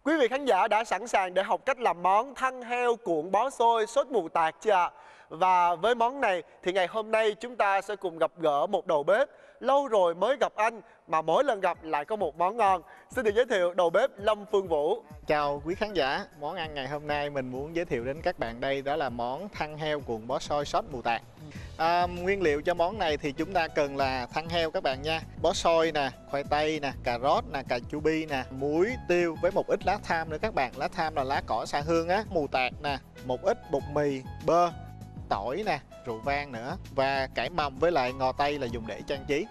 Quý vị khán giả đã sẵn sàng để học cách làm món thăn heo cuộn bó xôi sốt mù tạt chưa ạ? Và với món này thì ngày hôm nay chúng ta sẽ cùng gặp gỡ một đầu bếp lâu rồi mới gặp anh mà mỗi lần gặp lại có một món ngon. Xin được giới thiệu đầu bếp Lâm Phương Vũ. Chào quý khán giả, món ăn ngày hôm nay mình muốn giới thiệu đến các bạn đây đó là món thăn heo cuộn bó xôi sốt mù tạt. Nguyên liệu cho món này thì chúng ta cần là thăn heo các bạn nha, bó xôi nè, khoai tây nè, cà rốt nè, cà chua bi nè, muối, tiêu với một ít lá tham nữa các bạn. Lá tham là lá cỏ xạ hương á, mù tạt nè, một ít bột mì, bơ, tỏi nè, rượu vang nữa và cải mầm với lại ngò tây là dùng để trang trí.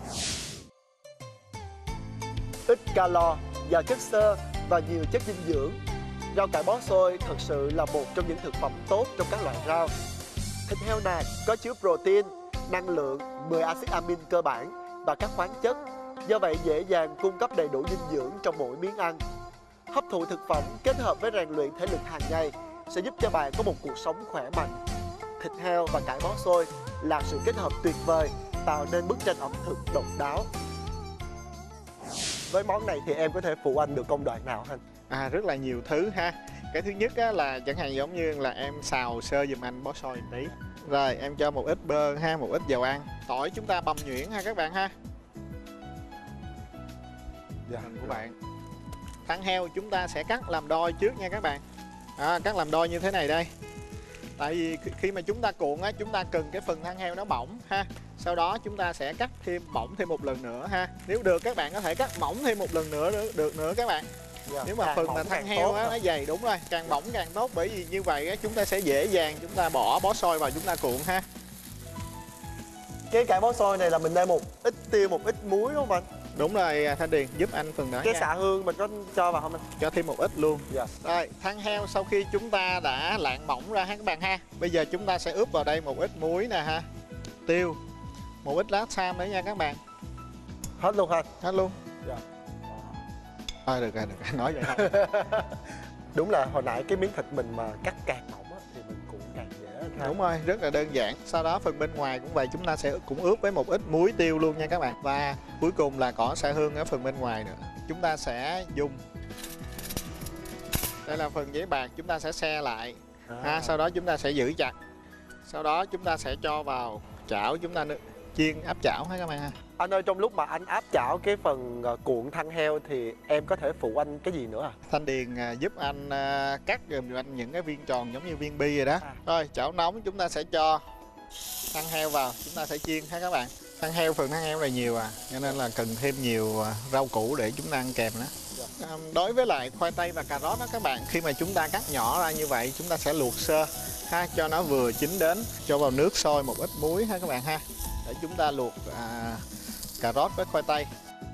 Ít calo, giàu chất xơ và nhiều chất dinh dưỡng. Rau cải bó xôi thật sự là một trong những thực phẩm tốt trong các loại rau. Thịt heo nạc có chứa protein, năng lượng, 10 axit amin cơ bản và các khoáng chất. Do vậy dễ dàng cung cấp đầy đủ dinh dưỡng trong mỗi miếng ăn. Hấp thụ thực phẩm kết hợp với rèn luyện thể lực hàng ngày sẽ giúp cho bạn có một cuộc sống khỏe mạnh. Thịt heo và cải bó xôi là sự kết hợp tuyệt vời, tạo nên bức tranh ẩm thực độc đáo. Với món này thì em có thể phụ anh được công đoạn nào anh? Rất là nhiều thứ ha. Cái thứ nhất á, là chẳng hạn giống như là em xào sơ giùm anh bó xôi một tí. Rồi em cho một ít bơ ha, một ít dầu ăn. Tỏi chúng ta băm nhuyễn ha các bạn ha. Dạ, của bạn. Thăn heo chúng ta sẽ cắt làm đôi trước nha các bạn. Cắt làm đôi như thế này đây. Tại vì khi mà chúng ta cuộn á, chúng ta cần cái phần thăn heo nó bỏng ha. Sau đó chúng ta sẽ cắt thêm bỏng thêm một lần nữa ha. Nếu được các bạn có thể cắt mỏng thêm một lần nữa được nữa các bạn. Nếu mà phần mà thăn heo á, nó dày, đúng rồi, càng bỏng càng tốt. Bởi vì như vậy á, chúng ta sẽ dễ dàng chúng ta bỏ bó xôi vào chúng ta cuộn ha. Cái cải bó xôi này là mình đem một ít tiêu, một ít muối đúng không anh? Đúng rồi Thanh Điền, giúp anh phần đó cái nha. xạ hương mình có cho vào không anh? Cho thêm một ít luôn. Dạ. Rồi, thăn heo sau khi chúng ta đã lạng mỏng ra ha các bạn ha. Bây giờ chúng ta sẽ ướp vào đây một ít muối nè ha, tiêu, một ít lá tham nữa nha các bạn. Hết luôn hả? Hết luôn. Dạ. Được rồi, nói vậy thôi. Đúng là hồi nãy cái miếng thịt mình mà cắt càng mỏng á, thì mình cũng càng dễ ha. Đúng rồi, rất là đơn giản. Sau đó phần bên ngoài cũng vậy, chúng ta sẽ cũng ướp với một ít muối tiêu luôn nha các bạn. Và cuối cùng là cỏ xạ hương ở phần bên ngoài nữa. Chúng ta sẽ dùng, đây là phần giấy bạc, chúng ta sẽ xe lại sau đó chúng ta sẽ giữ chặt. Sau đó chúng ta sẽ cho vào chảo, chúng ta chiên áp chảo ha các bạn ha. Anh ơi, trong lúc mà anh áp chảo cái phần cuộn thăn heo thì em có thể phụ anh cái gì nữa à? Thanh Điền giúp anh cắt giùm anh những cái viên tròn giống như viên bi rồi đó. Rồi chảo nóng, chúng ta sẽ cho thăn heo vào, chúng ta sẽ chiên ha các bạn. Phần thăn heo này nhiều cho nên là cần thêm nhiều rau củ để chúng ta ăn kèm đó. Đối với lại khoai tây và cà rốt đó các bạn, khi mà chúng ta cắt nhỏ ra như vậy, chúng ta sẽ luộc sơ ha, cho nó vừa chín đến, cho vào nước sôi một ít muối ha các bạn ha, để chúng ta luộc cà rốt với khoai tây.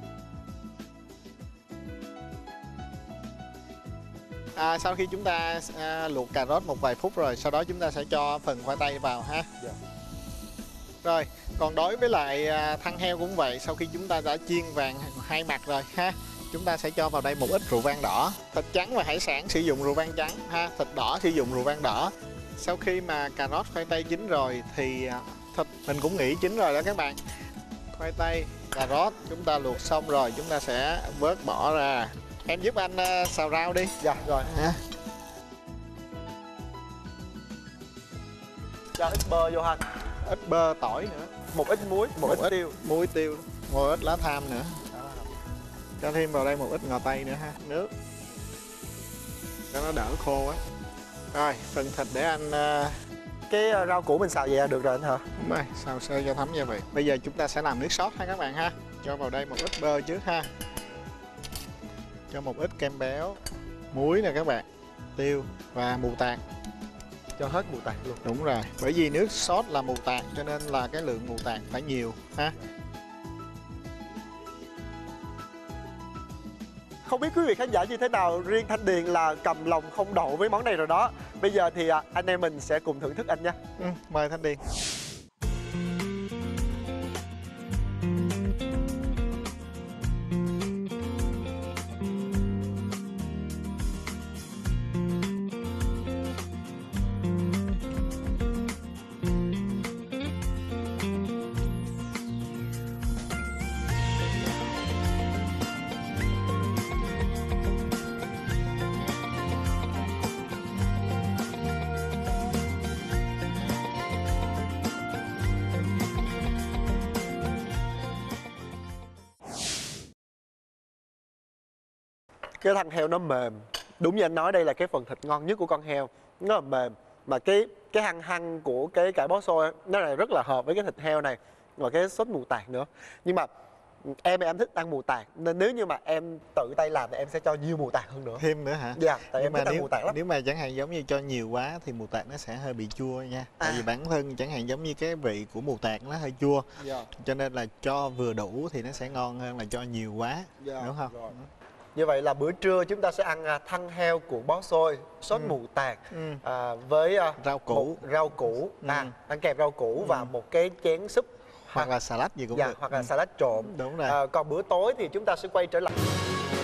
Sau khi chúng ta luộc cà rốt một vài phút rồi, sau đó chúng ta sẽ cho phần khoai tây vào ha. Rồi, còn đối với lại thăn heo cũng vậy, sau khi chúng ta đã chiên vàng hai mặt rồi ha, chúng ta sẽ cho vào đây một ít rượu vang đỏ. Thịt trắng và hải sản sử dụng rượu vang trắng ha, thịt đỏ sử dụng rượu vang đỏ. Sau khi mà cà rốt khoai tây chín rồi thì thịt mình cũng nghĩ chín rồi đó các bạn. Khoai tây, cà rốt chúng ta luộc xong rồi, chúng ta sẽ vớt bỏ ra. Em giúp anh xào rau đi. Dạ rồi. Cho ít bơ vô ha. Ít bơ, tỏi nữa. Một ít muối, một ít tiêu. Muối tiêu, một ít lá tham nữa. Cho thêm vào đây một ít ngò tây nữa ha. Nước cho nó đỡ khô á. Rồi, phần thịt để anh cái rau củ mình xào vậy là được rồi anh hả? Đúng rồi, xào sơ cho thấm gia vị. Bây giờ chúng ta sẽ làm nước sốt ha các bạn ha. Cho vào đây một ít bơ trước ha. Cho một ít kem béo, muối nè các bạn, tiêu và mù tạt. Cho hết mù tạt luôn. Đúng rồi, bởi vì nước sốt là mù tạt cho nên là cái lượng mù tạt phải nhiều ha. Không biết quý vị khán giả như thế nào, riêng Thanh Điền là cầm lòng không đậu với món này rồi đó. Bây giờ thì anh em mình sẽ cùng thưởng thức anh nha. Mời Thanh Điền. Cái thăn heo nó mềm. Đúng như anh nói, đây là cái phần thịt ngon nhất của con heo. Nó là mềm. Mà cái hăng hăng của cái cải bó xôi nó lại rất là hợp với cái thịt heo này. Và cái sốt mù tạt nữa. Nhưng mà em thích ăn mù tạt, nên nếu như mà em tự tay làm thì em sẽ cho nhiều mù tạt hơn nữa. Thêm nữa hả? Dạ, tại em thích ăn nếu, mù tạt lắm. nếu mà chẳng hạn giống như cho nhiều quá thì mù tạt nó sẽ hơi bị chua nha. Tại vì bản thân chẳng hạn giống như cái vị của mù tạt nó hơi chua. Cho nên là cho vừa đủ thì nó sẽ ngon hơn là cho nhiều quá. Đúng không? Rồi. Như vậy là bữa trưa chúng ta sẽ ăn thăn heo của bó xôi, sốt mù tạt với rau củ, ăn kèm rau củ và một cái chén súp. Hoặc là salad gì cũng được. Hoặc là salad trộn. Đúng rồi. Còn bữa tối thì chúng ta sẽ quay trở lại.